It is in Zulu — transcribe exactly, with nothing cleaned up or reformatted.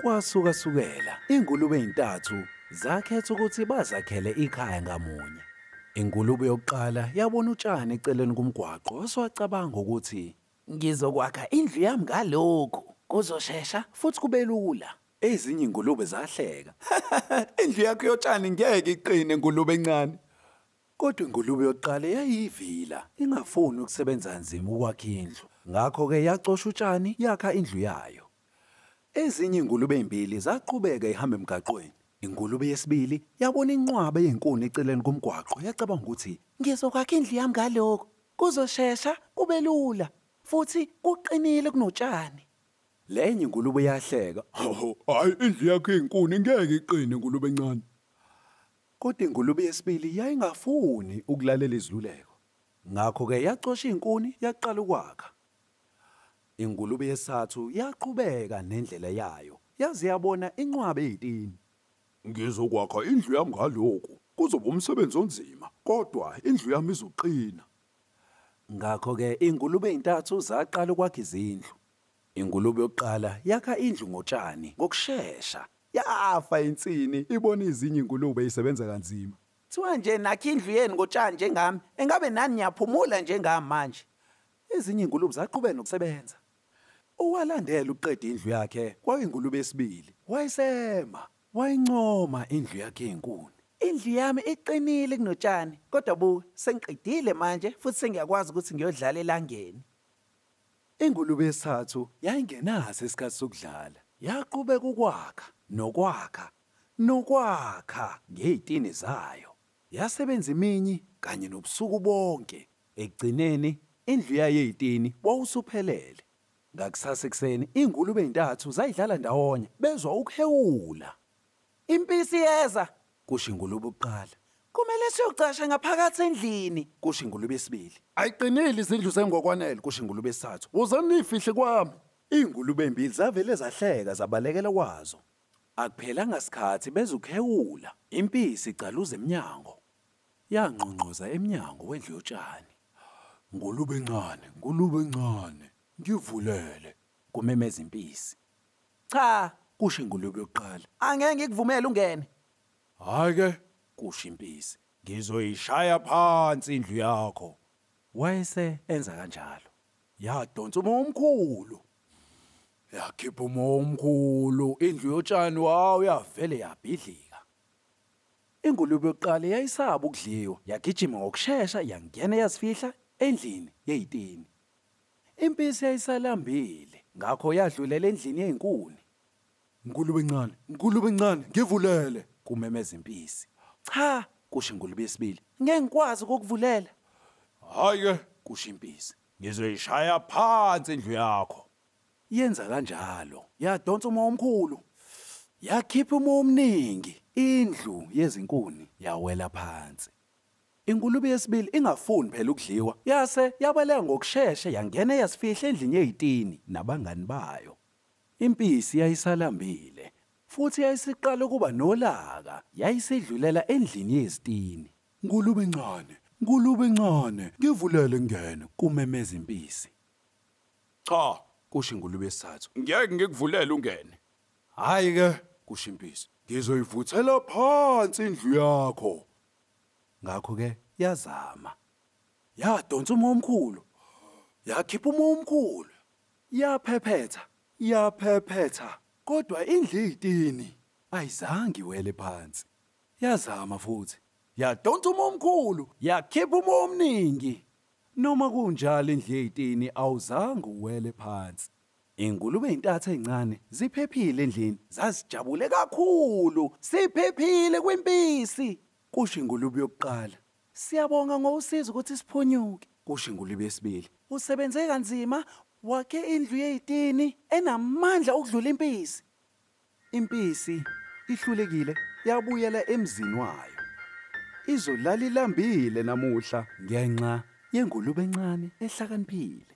Kwasuka sukela ingulube ezintathu zakhetha ukuthi bazakhele ikhaya ngamunye. Ingulube yokuqala yabona utshani eceleni kumgwaqo waswacabanga ukuthi ngizokwakha indlu yami ngalokho kuzosheshsha futhi kube lula. Ezinye ingulube zahleka. Indlu yakho yotshani ngeke iqine ingulube encane. Kodwa ingulube yokuqala yayivila ingafuni ukusebenza kanzima ukwakha indlu. Ngakho ke yacosha utshani yakha indlu yayo. Ezinye ingulube ezimbili zaqhubeka ihamba emgaqweni. Ingulube yesibili yabona inqwaba yezinkuni eceleni komgwaqo yacabanga ukuthi ngizokwakha indlu yami ngalokho kuzosheshsha kube lula futhi kuqinile kunotshani. Lenye ingulube yahleka. Hayi indlu yakho yezinkuni ngeke iqine ingulube encane. Kodwa ingulube yesibili yayingafuni ukulalela iziluleko. Ngakho ke yacosha izinkuni yaqala ukwakha. Ingulube yesithathu yaqhubeka nendlela yayo yaze yabona inqwaba ezitini. Ngizokwakha indlu yami ngalokho kuzoba umsebenzi onzima kodwa indlu yami izoqina. Ngakho ke ingulube ezintathu zaqala ukwakha izindlu. Ingulube yokuqala yakha indlu ngotshani ngokusheshsha. Yafa insini ibona izinye ingulube isebenza kanzima. Kuthiwa nje nakho indlu yeni ngotshani njengami engabe nani niyaphumula njengami manje. Ezinye ingulube zaqhubeka nokusebenza. Uwalandela uqeda indlu yakhe kwayingulube yesibili. Wayesema wayincoma indlu yakhe ezinkuni. Indlu yami iqinile kunotshani kodwa bu sengiqedile manje futhi sengiyakwazi ukuthi ngiyodlala elangeni. Ingulube yesithathu yayingenaso isikhathi sokudlala. Yaqhubeka ukwakha nokwakha nokwakha ngezitini zayo. Yasebenza imini kanye nobusuku bonke. Ekugcineni indlu yayo ezitini wawusuphelele. Ngakusasa ekseni ingulube ezintathu zayidlala ndawonye bezwa ukuhewula. Impisi yeza kusho ingulube yokuqala. Kumele siyocasha ngaphakathi endlini kusho ingulube yesibili. Ayiqinile izindlu zengokwanele kusho ingulube yesithathu. Wozani nifihle kwami. Ingulube ezimbili zavele zahleka zabalekela kwazo. Akuphelanga isikhathi bezukuhewula. Impisi icaluza eminyango. Yanqonqoza eminyango wendlu yotshani. Ngulube encane, ngulube encane. Ngivulele kumemeza impisi. Cha kusho ingulube yokuqala. Angeke ngikuvumele ungene. Hayi ke kusho impisi. Ngizoyishaya phansi indlu yakho. Wayese enza kanjalo. Yadonsa umoya omkhulu. Yakhipha umoya omkhulu indlu yotshani wawo yavele yabhidlika. Ingulube yokuqala yayisaba ukudliwa. Yagijima ngokusheshsha yangena yazifihla endlini yezitini. Impisi yayisalambile ngakho yadlulela endlini yezinkuni. Ngulube encane, ngulube encane, ngivulele kumemeza impisi. Cha kusho ingulube yesibili. Ngeke ngikwazi ukukuvulela. Hayi ke kusho impisi. Ngizoyishaya phansi indlu yakho. Yenza kanjalo. Yadonsa umoya omkhulu. Yakhipha umoya omningi. Indlu yezinkuni yawela phansi. Ingulube yesibili ingafuni phela ukudliwa. Yase yabaleka ngokusheshsha yangena yasifihla endlini yezitini nabangani bayo. Impisi yayisalambile futhi yayisiqala ukuba nolaka. Yayisidlulela endlini yezitini. Ngulube encane, ngulube encane, ngivulele ngene kumemeza impisi. Cha kusho ingulube yesithathu. Ngeke ngikuvulele ungene. Hayi ke kusho impisi. Ngizoyivuthela phansi indlu yakho. Ngakho ke yazama. Yadonsa umoya omkhulu. Yakhipha umoya omkhulu. Yaphephetha, yaphephetha. Kodwa indlu yezitini ayizange iwele phansi. Yazama futhi. Yadonsa umoya omkhulu. Yakhipha umoya omningi. Noma kunjalo indlu yezitini awuzange uwele phansi. Ingulube ezintathu ezincane ziphephile endlini. Zazijabule kakhulu. Siphephile kwimpisi. Kusho ingulube yokuqala. Siyabonga ngosizo ukuthi siphunyuke. Kusho ingulube yesibili. Usebenze kanzima wakhe indlu yezitini enamandla okudlula impisi. Impisi ihlulekile yabuyela emzini wayo. Izolala ilambile namuhla ngenxa yengulube encane ehlakaniphile.